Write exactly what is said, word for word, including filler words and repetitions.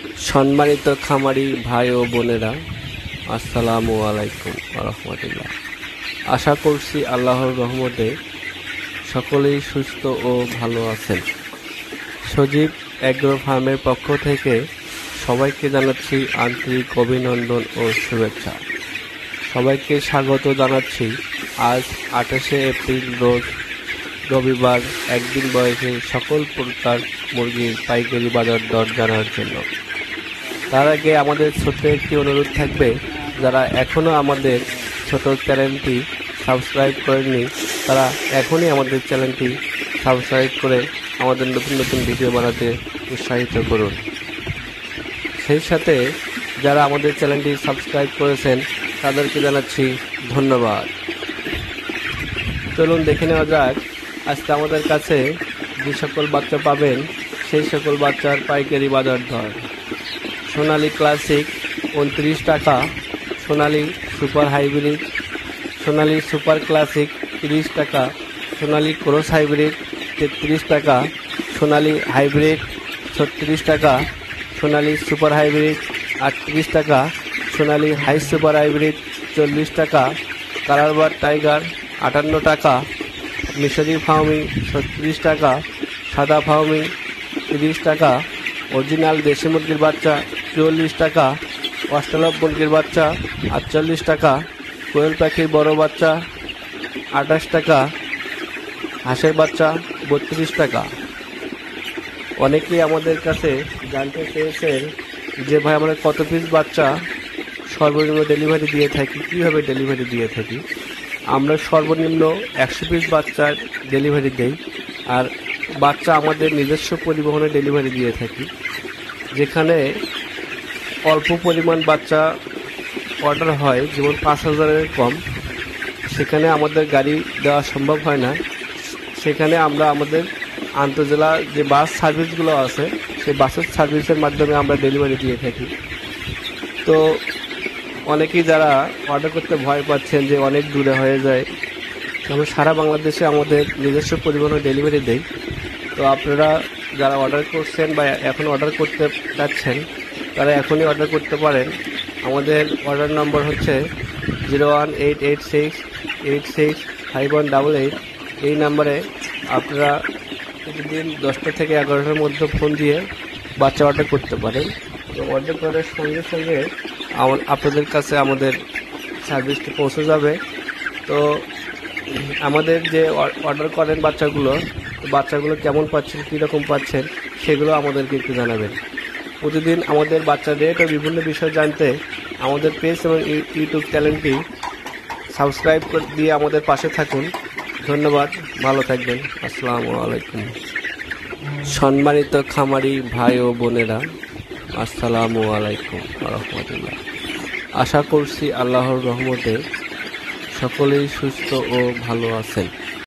সম্মানিত খামারি ভাই ও বোনেরা, আসসালামু আলাইকুম রহমতুল্লাহ। আশা করছি আল্লাহর রহমতে সকলেই সুস্থ ও ভালো আছেন। সজীব এগ্রো ফার্মের পক্ষ থেকে সবাইকে জানাচ্ছি আন্তরিক অভিনন্দন ও শুভেচ্ছা। সবাইকে স্বাগত জানাচ্ছি আজ আঠাশে এপ্রিল রোজ রবিবার একদিন বয়সে সকল প্রকার মুরগির পাইকারি বাজার দর জানার জন্য। তার আগে আমাদের ছোট্ট একটি অনুরোধ থাকবে, যারা এখনও আমাদের ছোট চ্যানেলটি সাবস্ক্রাইব করেননি তারা এখনই আমাদের চ্যানেলটি সাবস্ক্রাইব করে আমাদের নতুন নতুন ভিডিও বানাতে উৎসাহিত করুন। সেই সাথে যারা আমাদের চ্যানেলটি সাবস্ক্রাইব করেছেন তাদেরকে জানাচ্ছি ধন্যবাদ। চলুন দেখে নেওয়া যাক আজকে আমাদের কাছে যে সকল বাচ্চা পাবেন সেই সকল বাচ্চার পাইকারি বাজার দর। সোনালী ক্লাসিক উনত্রিশ টাকা, Sonali super hybrid, Sonali super classic তিরিশ টাকা, সোনালী ক্রস হাইব্রিড তেত্রিশ টাকা, সোনালী হাইব্রিড ছত্রিশ টাকা, সোনালী সুপার হাইব্রিড আটত্রিশ টাকা, সোনালী হাই সুপার হাইব্রিড চল্লিশ টাকা, কালারবার টাইগার আটান্ন টাকা, মিশরি ফাউমি ছত্রিশ টাকা, সাদা ফাউমি তিরিশ টাকা, অরিজিনাল দেশি মুরগির বাচ্চা চুয়াল্লিশ টাকা, অস্ট্রেলভ মুরগির বাচ্চা আটচল্লিশ টাকা, কোয়েল পাখির বড় বাচ্চা আঠাশ টাকা, হাঁসের বাচ্চা বত্রিশ টাকা। অনেকেই আমাদের কাছে জানতে চেয়েছেন যে ভাই আমরা কত পিস বাচ্চা সর্বনিম্ন ডেলিভারি দিয়ে থাকি, কীভাবে ডেলিভারি দিয়ে থাকি। আমরা সর্বনিম্ন একশো পিস বাচ্চার ডেলিভারি দেই, আর বাচ্চা আমাদের নিজস্ব পরিবহনে ডেলিভারি দিয়ে থাকি। যেখানে অল্প পরিমাণ বাচ্চা অর্ডার হয়, যেমন পাঁচ হাজারের কম, সেখানে আমাদের গাড়ি দেওয়া সম্ভব হয় না। সেখানে আমরা আমাদের আন্তঃজেলা যে বাস সার্ভিসগুলো আছে সেই বাসের সার্ভিসের মাধ্যমে আমরা ডেলিভারি দিয়ে থাকি। তো অনেকেই যারা অর্ডার করতে ভয় পাচ্ছেন যে অনেক দূরে হয়ে যায়, আমরা সারা বাংলাদেশে আমাদের নিজস্ব পরিবহনে ডেলিভারি দেই। তো আপনারা যারা অর্ডার করছেন বা এখন অর্ডার করতে চাচ্ছেন তারা এখনই অর্ডার করতে পারেন। আমাদের অর্ডার নম্বর হচ্ছে zero one eight eight six eight six five one double eight. এই নাম্বারে আপনারা প্রতিদিন দশটা থেকে এগারোটার মধ্যে ফোন দিয়ে বাচ্চা অর্ডার করতে পারেন। তো অর্ডার করার সঙ্গে সঙ্গে আপনাদের কাছে আমাদের সার্ভিসটি পৌঁছে যাবে। তো আমাদের যে অর্ডার করেন বাচ্চাগুলো, বাচ্চাগুলো কেমন পাচ্ছেন, কীরকম পাচ্ছেন সেগুলো আমাদেরকে একটু জানাবেন। প্রতিদিন আমাদের বাচ্চা রেট ও বিভিন্ন বিষয় জানতে আমাদের পেজ এবং ইউটিউব চ্যানেলটি সাবস্ক্রাইব দিয়ে আমাদের পাশে থাকুন। ধন্যবাদ, ভালো থাকবেন। আসসালামু আলাইকুম। সম্মানিত খামারি ভাই ও বোনেরা, আসসালামু আলাইকুম রহমতুল্লাহ। আশা করছি আল্লাহর রহমতে সকলেই সুস্থ ও ভালো আছেন।